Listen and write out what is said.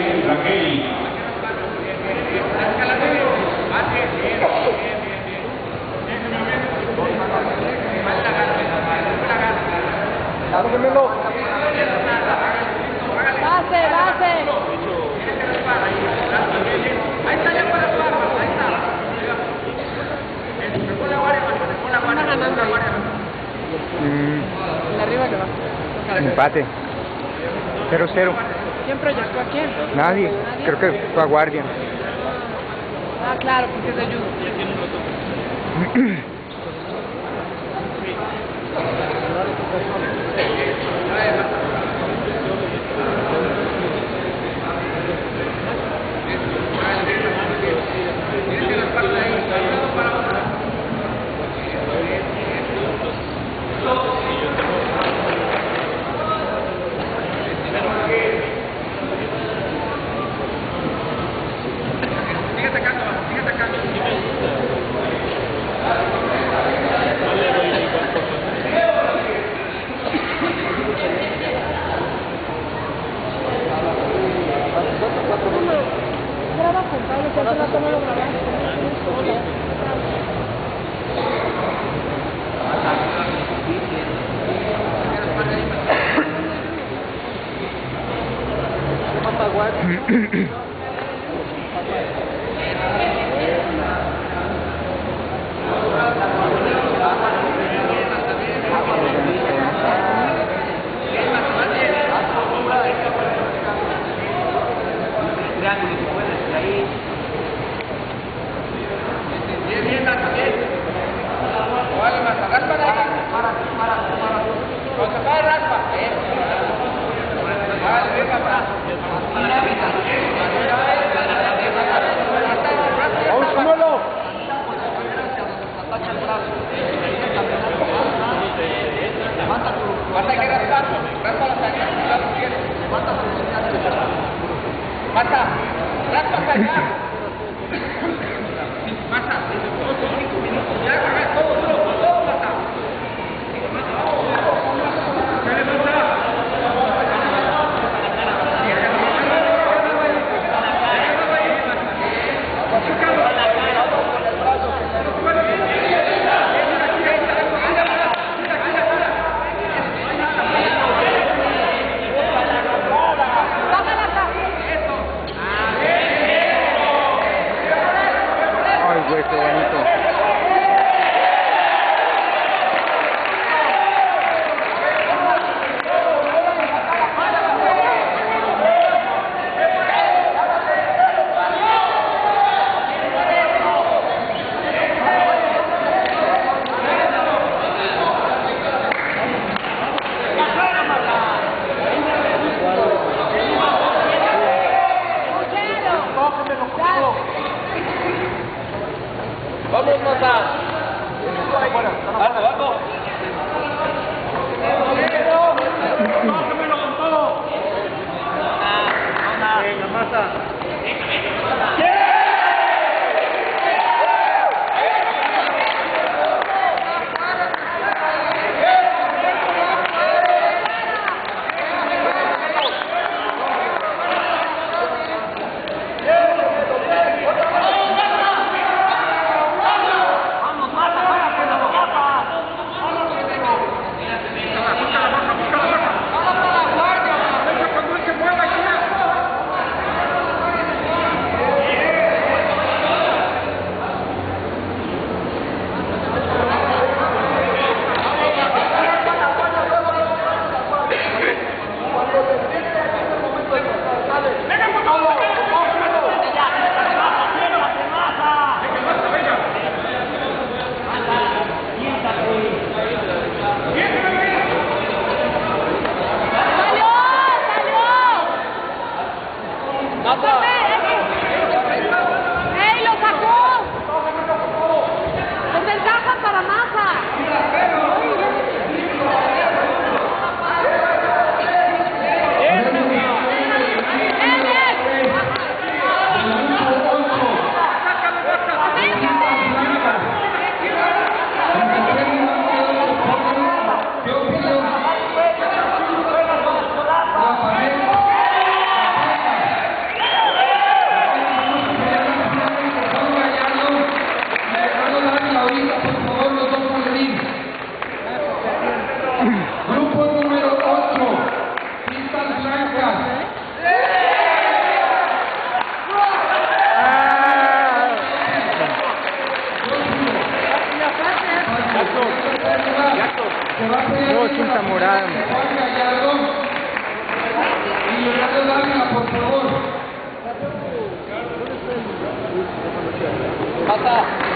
Raquel. Base, base. Ahí está ya para su arma, ahí está. Dejó la guardia, dejó la guardia. Ganando ahí. De arriba que va. Empate. 0-0. ¿Quién proyectó a quién? Nadie. Creo que fue a Guardia. Ah, claro, porque es de judo. Graba con Pablo, que hace rato no lo grabaste. Mata, raspa hasta allá. Mata, 5 minutos, ya haga todo duro, todo mata. Qué bonito. Vamos, Mata. Vamos, vamos. Bájamelo con todo. Venga, Mata. está.